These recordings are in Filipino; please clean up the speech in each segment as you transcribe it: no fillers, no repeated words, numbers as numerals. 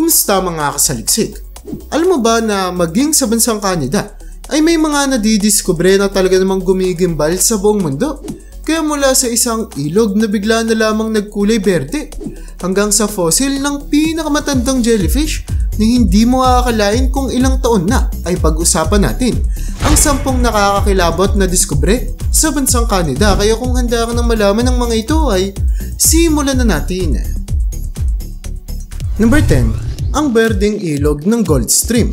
Kumusta mga kasaliksik? Alam mo ba na maging sa bansang Canada ay may mga nadidiskubre na talaga namang gumigimbal sa buong mundo? Kaya mula sa isang ilog na bigla na lamang nagkulay berde hanggang sa fossil ng pinakamatandang jellyfish na hindi mo akalain kung ilang taon na ay pag-usapan natin ang 10 nakakakilabot na diskubre sa bansang Canada. Kaya kung handa ka nang malaman ng mga ito ay simulan na natin. Number 10. Ang berdeng ilog ng Gold Stream.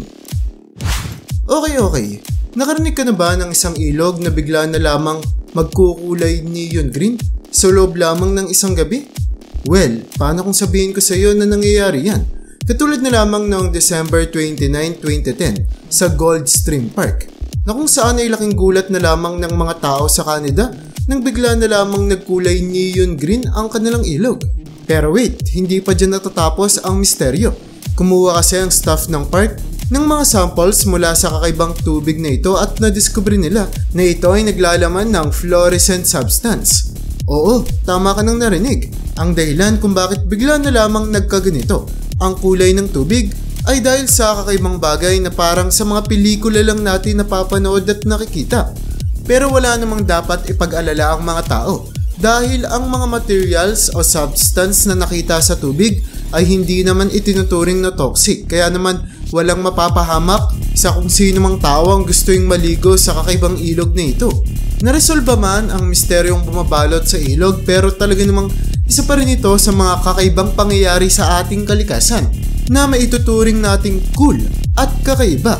Okay. Nakarinig ka na ba ng isang ilog na bigla na lamang magkukulay neon green sa loob lamang ng isang gabi? Well, paano kung sabihin ko sa iyo na nangyayari yan? Katulad na lamang noong December 29, 2010 sa Gold Stream Park, na kung saan ay laking gulat na lamang ng mga tao sa Canada nang bigla na lamang nagkulay neon green ang kanilang ilog. Pero wait, hindi pa dyan natatapos ang misteryo. Kumuha kasi ang staff ng park ng mga samples mula sa kakaibang tubig na ito at nadiskubre nila na ito ay naglalaman ng fluorescent substance. Oo, tama ka nang narinig. Ang dahilan kung bakit bigla na lamang nagkaganito ang kulay ng tubig ay dahil sa kakaibang bagay na parang sa mga pelikula lang natin napapanood at nakikita. Pero wala namang dapat ipag-alala ang mga tao dahil ang mga materials o substance na nakita sa tubig ay hindi naman itinuturing na toxic, kaya naman walang mapapahamak sa kung sino mang tao ang gustuing maligo sa kakaibang ilog na ito. Naresolba man ang misteryong bumabalot sa ilog, pero talaga namang isa pa rin ito sa mga kakaibang pangyayari sa ating kalikasan na maituturing nating cool at kakaiba.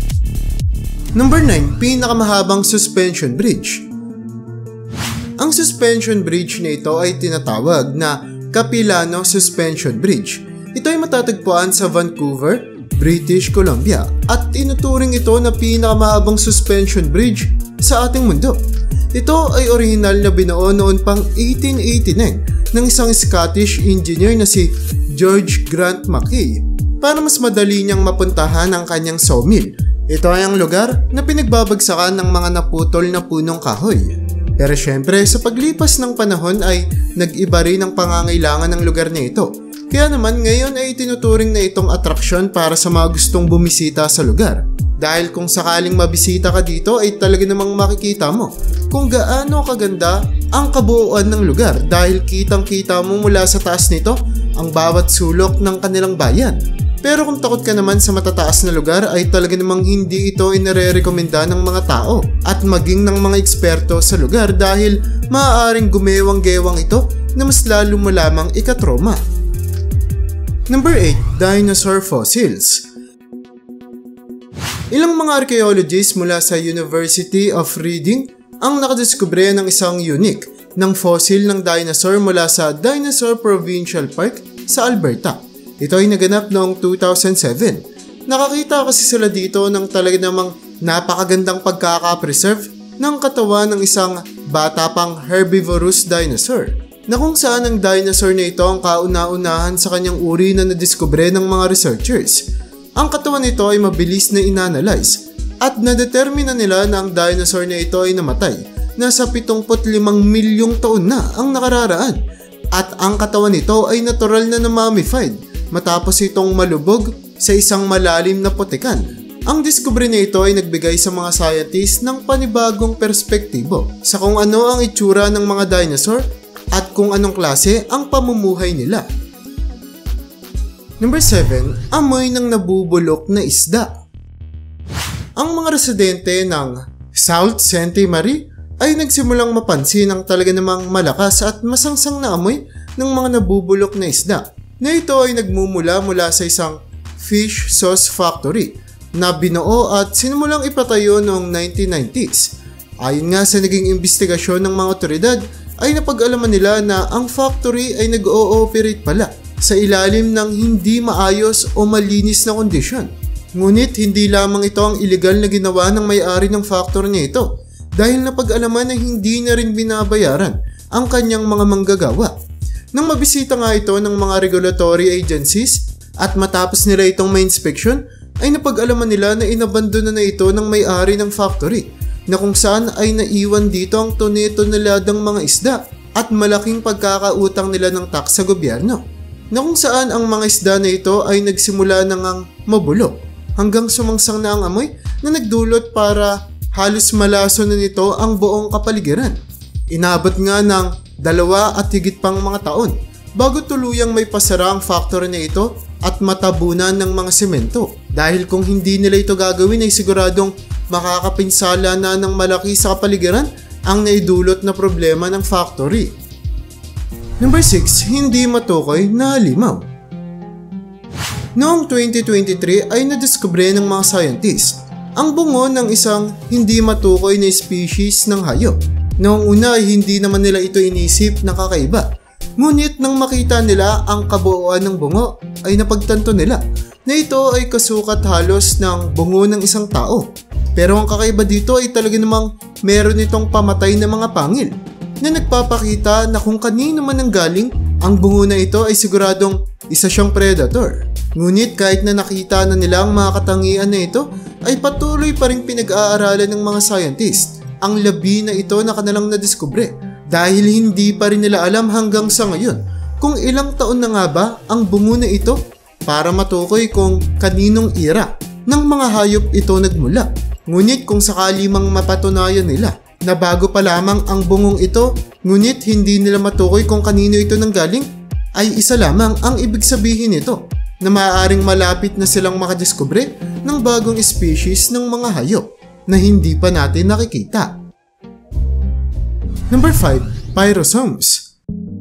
Number 9. Pinakamahabang suspension bridge. Ang suspension bridge na ito ay tinatawag na Capilano Suspension Bridge. Ito ay matatagpuan sa Vancouver, British Columbia at tinuturing ito na pinakamahabang suspension bridge sa ating mundo. Ito ay orihinal na binuo noon pang 1889 ng isang Scottish engineer na si George Grant Mackay para mas madali niyang mapuntahan ang kanyang sawmill. Ito ay ang lugar na pinagbabagsakan ng mga naputol na punong kahoy. Pero syempre sa paglipas ng panahon ay nag-iba rin ang pangangailangan ng lugar na ito. Kaya naman ngayon ay tinuturing na itong atraksyon para sa mga gustong bumisita sa lugar. Dahil kung sakaling mabisita ka dito ay talaga namang makikita mo kung gaano kaganda ang kabuuan ng lugar dahil kitang-kita mo mula sa taas nito ang bawat sulok ng kanilang bayan. Pero kung takot ka naman sa matataas na lugar ay talaga namang hindi ito inare-rekomenda ng mga tao at maging ng mga eksperto sa lugar dahil maaaring gumewang-gewang ito na mas lalo mo lamang ikatroma. Number 8. Dinosaur Fossils. Ilang mga archaeologists mula sa University of Reading ang nakadiskubre ng isang unique ng fossil ng dinosaur mula sa Dinosaur Provincial Park sa Alberta. Ito ay naganap noong 2007. Nakakita kasi sila dito ng talaga namang napakagandang pagkaka-preserve ng katawan ng isang bata pang herbivorous dinosaur, na kung saan ang dinosaur na ito ang kauna-unahan sa kanyang uri na nadiskubre ng mga researchers. Ang katawan nito ay mabilis na inanalyze at nadetermina nila na ang dinosaur na ito ay namatay nasa 75 milyong taon na ang nakararaan at ang katawan nito ay natural na namummified matapos itong malubog sa isang malalim na potekan. Ang diskubre na ito ay nagbigay sa mga scientists ng panibagong perspektibo sa kung ano ang itsura ng mga dinosaur at kung anong klase ang pamumuhay nila. Number 7. Amoy ng nabubulok na isda. Ang mga residente ng Sault Ste. Marie ay nagsimulang mapansin ang talaga namang malakas at masangsang na amoy ng mga nabubulok na isda, na ito ay nagmumula mula sa isang fish sauce factory na binuo at sinimulang ipatayo noong 1990s. Ayon nga sa naging investigasyon ng mga otoridad ay napag-alaman nila na ang factory ay nag-ooperate pala sa ilalim ng hindi maayos o malinis na kondisyon. Ngunit hindi lamang ito ang illegal na ginawa ng may-ari ng factory na ito dahil napag-alaman na hindi na rin binabayaran ang kanyang mga manggagawa. Nang mabisita nga ito ng mga regulatory agencies at matapos nila itong ma-inspection, ay napag-alaman nila na inabandona na ito ng may-ari ng factory na kung saan ay naiwan dito ang toneladang mga isda at malaking pagkakautang nila ng tax sa gobyerno. na kung saan ang mga isda na ito ay nagsimula na ngang mabulok hanggang sumangsang na ang amoy na nagdulot para halos malaso na nito ang buong kapaligiran. Inabot nga ng 2 at higit pang mga taon bago tuluyang may pasara ang factory na ito at matabunan ng mga semento. Dahil kung hindi nila ito gagawin ay siguradong makakapinsala na ng malaki sa kapaligiran ang naidulot na problema ng factory. Number 6, hindi matukoy na halimaw. Noong 2023 ay nadiskubre ng mga scientist ang bungo ng isang hindi matukoy na species ng hayop. Noong una ay hindi naman nila ito inisip na kakaiba. Ngunit nang makita nila ang kabuuan ng bungo ay napagtanto nila na ito ay kasukat halos ng bungo ng isang tao. Pero ang kakaiba dito ay talaga namang meron itong pamatay na mga pangil na nagpapakita na kung kanino man ang galing, ang bungo na ito ay siguradong isa siyang predator. Ngunit kahit na nakita na nila ang mga katangian na ito, ay patuloy pa rin pinag-aaralan ng mga scientist ang labi na ito na kanilang nadiskubre dahil hindi pa rin nila alam hanggang sa ngayon kung ilang taon na nga ba ang bungo na ito para matukoy kung kaninong era ng mga hayop ito nagmula. Ngunit kung sakali mang mapatunayan nila na bago pa lamang ang bungong ito ngunit hindi nila matukoy kung kanino ito nanggaling, ay isa lamang ang ibig sabihin nito na maaaring malapit na silang makadiskubre ng bagong species ng mga hayop na hindi pa natin nakikita. Number 5, pyrosomes.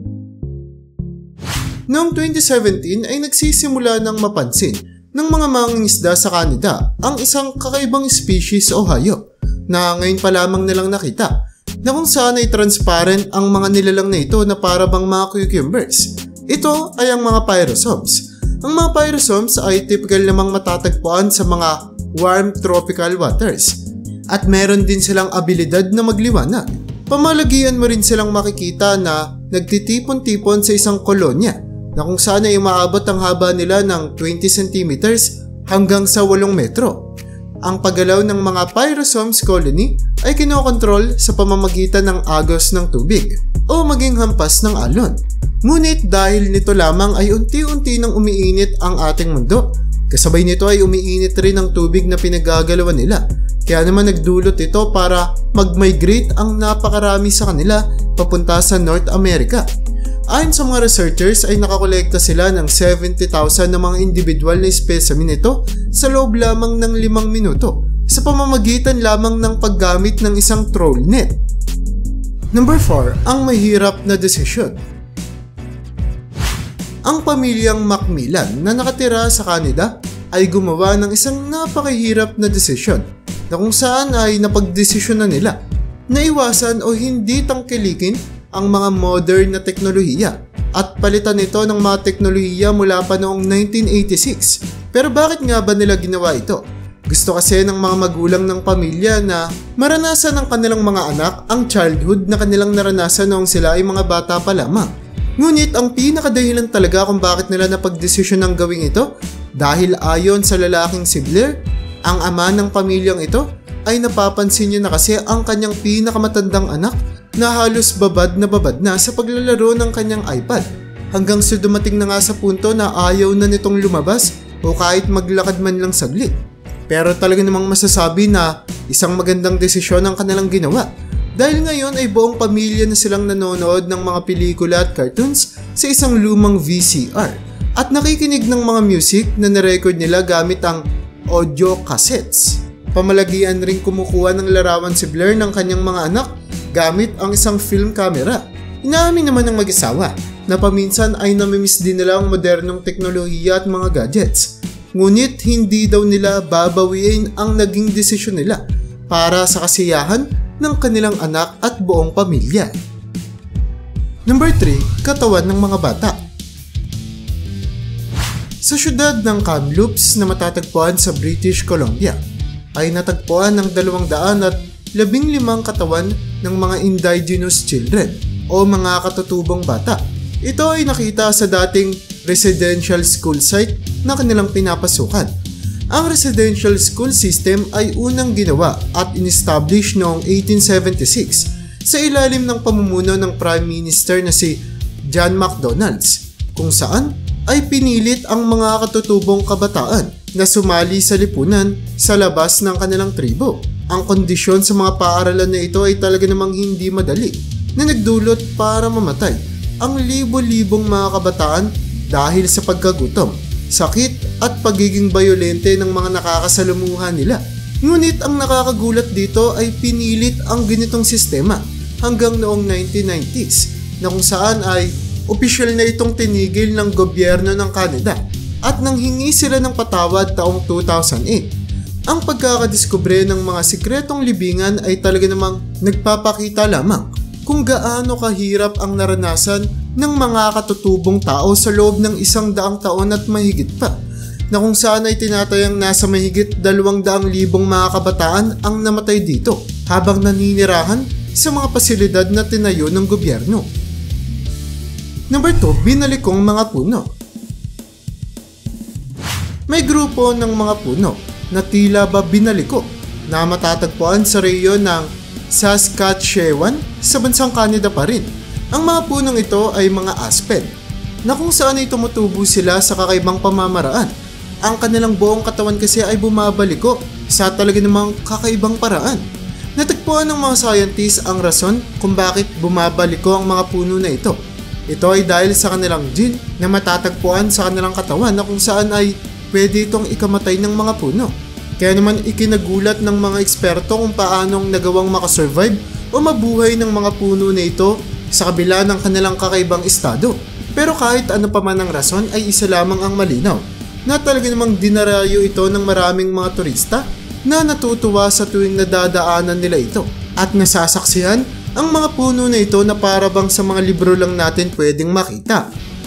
Noong 2017 ay nagsisimula ng mapansin ng mga mangingisda sa Canada ang isang kakaibang species o hayop na ngayon pa lamang nilang nakita na kung saan ay transparent ang mga nilalang na ito na para bang mga cucumbers. Ito ay ang mga pyrosomes. Ang mga pyrosomes ay typical namang matatagpuan sa mga warm tropical waters at meron din silang abilidad na magliwanag. Pamalagian mo rin silang makikita na nagtitipon-tipon sa isang kolonya na kung saan ay umaabot ang haba nila ng 20 cm hanggang sa 8 metro. Ang paggalaw ng mga pyrosomes colony ay kinokontrol sa pamamagitan ng agos ng tubig o maging hampas ng alon. Ngunit dahil nito lamang ay unti-unti nang umiinit ang ating mundo, kasabay nito ay umiinit rin ang tubig na pinagagalawan nila. Kaya naman nagdulot ito para mag-migrate ang napakarami sa kanila papunta sa North America. Ayon sa mga researchers ay nakakolekta sila ng 70,000 na mga individual na specimen nito sa loob lamang ng 5 minuto sa pamamagitan lamang ng paggamit ng isang troll net. Number 4, ang mahirap na desisyon. Ang pamilyang Macmillan na nakatira sa Canada ay gumawa ng isang napakahirap na desisyon na kung saan ay napagdesisyonan nila na iwasan o hindi tangkilikin ang mga modern na teknolohiya at palitan ito ng mga teknolohiya mula pa noong 1986. Pero bakit nga ba nila ginawa ito? Gusto kasi ng mga magulang ng pamilya na maranasan ng kanilang mga anak ang childhood na kanilang naranasan noong sila ay mga bata pa lamang. Ngunit ang pinakadahilan talaga kung bakit nila napagdesisyon ng gawing ito dahil ayon sa lalaking si Blair, ang ama ng pamilyang ito ay napapansin niya na kasi ang kanyang pinakamatandang anak na halos babad na sa paglalaro ng kanyang iPad hanggang sa dumating na nga sa punto na ayaw na nitong lumabas o kahit maglakad man lang saglit. Pero talaga namang masasabi na isang magandang desisyon ang kanilang ginawa dahil ngayon ay buong pamilya na silang nanonood ng mga pelikula at cartoons sa isang lumang VCR at nakikinig ng mga music na narecord nila gamit ang audio cassettes. Pamalagian ring kumukuha ng larawan si Blair ng kanyang mga anak gamit ang isang film camera. Inaamin naman ng mag-asawa na paminsan ay namimiss din nila ang modernong teknolohiya at mga gadgets. Ngunit hindi daw nila babawiin ang naging desisyon nila para sa kasiyahan ng kanilang anak at buong pamilya. Number 3, katawan ng mga bata. Sa syudad ng Kamloops na matatagpuan sa British Columbia, ay natagpuan ng 215 katawan ng mga indigenous children o mga katutubong bata. Ito ay nakita sa dating residential school site na kanilang pinapasukan. Ang residential school system ay unang ginawa at in-establish noong 1876 sa ilalim ng pamumuno ng Prime Minister na si John McDonald, kung saan ay pinilit ang mga katutubong kabataan na sumali sa lipunan sa labas ng kanilang tribo. Ang kondisyon sa mga paaralan na ito ay talaga namang hindi madali na nagdulot para mamatay ang libo-libong mga kabataan dahil sa pagkagutom, sakit at pagiging bayolente ng mga nakakasalumuhan nila. Ngunit ang nakakagulat dito ay pinilit ang ganitong sistema hanggang noong 1990s na kung saan ay opisyal na itong tinigil ng gobyerno ng Canada at nanghingi sila ng patawad taong 2008. Ang pagkakadiskubre ng mga sikretong libingan ay talaga namang nagpapakita lamang kung gaano kahirap ang naranasan ng mga katutubong tao sa loob ng 100 taon at mahigit pa, na kung saan ay tinatayang nasa mahigit 200,000 mga kabataan ang namatay dito habang naninirahan sa mga pasilidad na tinayo ng gobyerno. Number 2, binalikong mga puno. May grupo ng mga puno na tila ba binaliko na matatagpuan sa rehiyon ng Saskatchewan sa bansang Canada pa rin. Ang mga punong ito ay mga aspen na kung saan ay tumutubo sila sa kakaibang pamamaraan. Ang kanilang buong katawan kasi ay bumabaliko sa talaga namang kakaibang paraan. Natagpuan ng mga scientists ang rason kung bakit bumabaliko ang mga puno na ito. Ito ay dahil sa kanilang gene na matatagpuan sa kanilang katawan na kung saan ay pwede itong ikamatay ng mga puno. Kaya naman ikinagulat ng mga eksperto kung paanong nagawang makasurvive o mabuhay ng mga puno na ito sa kabila ng kanilang kakaibang estado. Pero kahit ano pa man ang rason ay isa lamang ang malinaw, na talaga namang dinarayo ito ng maraming mga turista na natutuwa sa tuwing nadadaanan nila ito at nasasaksihan ang mga puno na ito na para bang sa mga libro lang natin pwedeng makita.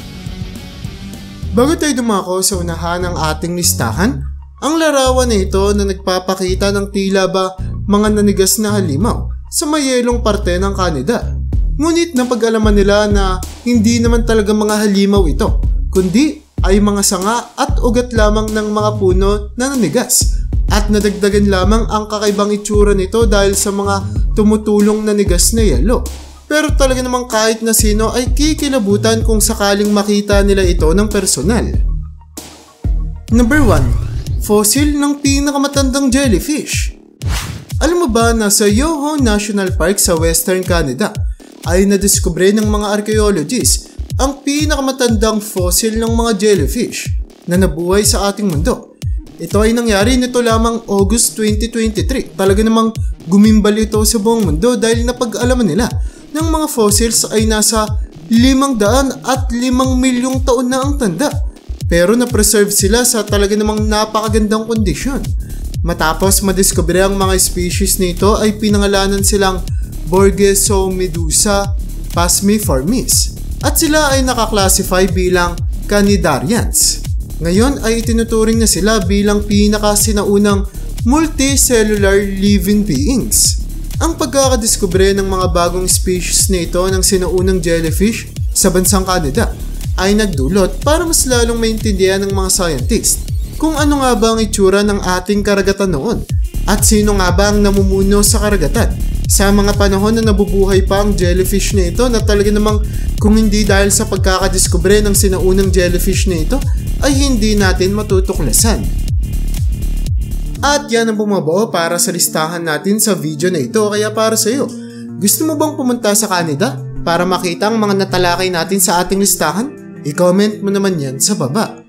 Bago tayo dumako sa unahan ng ating listahan, ang larawan na ito na nagpapakita ng tila ba mga nanigas na halimaw sa mayelong parte ng Canada. Ngunit napag-alaman nila na hindi naman talaga mga halimaw ito, kundi ay mga sanga at ugat lamang ng mga puno na nanigas. At nadagdagan lamang ang kakaibang itsura nito dahil sa mga tumutulong na nigas na yelo. Pero talaga namang kahit na sino ay kikilabutan kung sakaling makita nila ito ng personal. Number 1. Fossil ng pinakamatandang jellyfish. Alam mo ba na sa Yoho National Park sa Western Canada ay nadiskubre ng mga archaeologists ang pinakamatandang fossil ng mga jellyfish na nabuhay sa ating mundo. Ito ay nangyari nito lamang August 2023. Talaga namang gumimbal ito sa buong mundo dahil napag-alaman nila ng mga fossils ay nasa 505 milyong taon na ang tanda. Pero na-preserve sila sa talaga namang napakagandang kondisyon. Matapos madiskubre ang mga species nito ay pinangalanan silang Borgesomedusa pasmiformis at sila ay nakaklasify bilang Cnidarians. Ngayon ay itinuturing na sila bilang pinakasinaunang multicellular living beings. Ang pagkakadiskubre ng mga bagong species na ito ng sinaunang jellyfish sa bansang Canada ay nagdulot para mas lalong maintindihan ng mga scientists kung ano nga ba ang itsura ng ating karagatan noon at sino nga ba ang namumuno sa karagatan sa mga panahon na nabubuhay pa ang jellyfish na ito na talaga namang kung hindi dahil sa pagkakadiskubre ng sinaunang jellyfish na ito ay hindi natin matutuklasan. At yan ang bumabuo para sa listahan natin sa video na ito. Kaya para sa iyo, gusto mo bang pumunta sa Canada para makita ang mga natalakay natin sa ating listahan? I-comment mo naman yan sa baba.